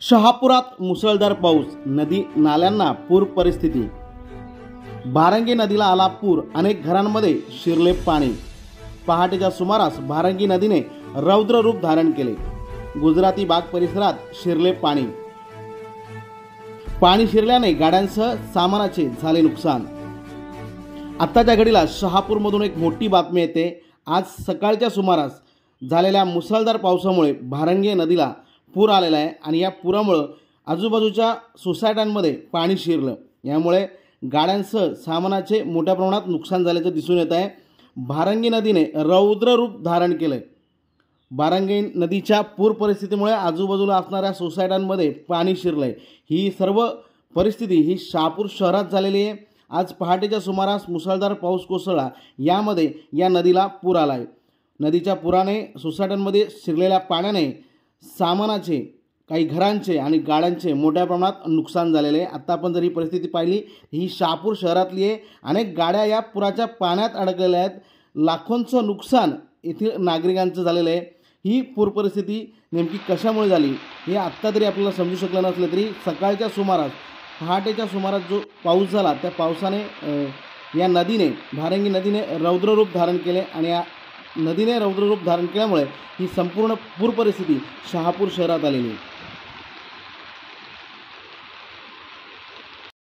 शहापुरात मुसळधार पाऊस, नदी नाल्यांना पूर परिस्थिती। भारंगी नदीला आला पूर, अनेक घरांमध्ये शिरले पाणी। पहाटेच्या सुमारास भारंगी नदीने रौद्र रूप धारण केले। गुजराती बाग परिसरात शिरले पाणी। पाणी शिरल्याने गाड्यांसह सामानाचे झाले नुकसान। आत्ताच्या घडीला शहापूरमधून एक मोठी बातमी येते। आज सकाळच्या सुमारास झालेल्या मुसळधार पावसामुळे भारंगी नदीला पूर आलेला आहे आणि या पुरामुळे आजूबाजूच्या सोसायट्यांमध्ये पाणी शिरलं। यामुळे गाड्यांसह सामानाचे मोठ्या प्रमाणात नुकसान झाल्याचे दिसून येत आहे। भारंगी नदीने रौद्र रूप धारण केले। भारंगी नदीच्या पूर परिस्थितीमुळे आजूबाजूला असणाऱ्या सोसायट्यांमध्ये पाणी शिरले। ही सर्व परिस्थिती ही शहापूर शहरात झालेली आहे। आज पहाटेच्या सुमारास मुसळधार पाऊस कोसळला, यामध्ये या नदीला पूर आला आहे। नदीच्या पुराने सोसायट्यांमध्ये शिरलेल्या पाण्याने सामानाचे, काही घरांचे आणि गाड्यांचे मोठ्या प्रमाणात नुकसान झालेले आहे। आता आपण जर ही परिस्थिती पाहिली, ही शहापूर शहरातली आहे। अनेक गाड्या या पुराच्या पाण्यात अडकलेल्या आहेत। लाखोंचं नुकसान येथील नागरिकांचं झालेलं आहे। ही पूर परिस्थिती नेमकी कशामुळे झाली हे आत्ता तरी आपल्याला समजू शकलं नसलं तरी सकाळच्या सुमारास, पहाटेच्या सुमारास जो पाऊस झाला त्या पावसाने या नदीने, भारंगी नदीने रौद्र रूप धारण केले आणि या नदीने रौद्र रूप धारण केल्यामुळे ही संपूर्ण पूर परिस्थिती शहापूर शहरात आलेली आहे।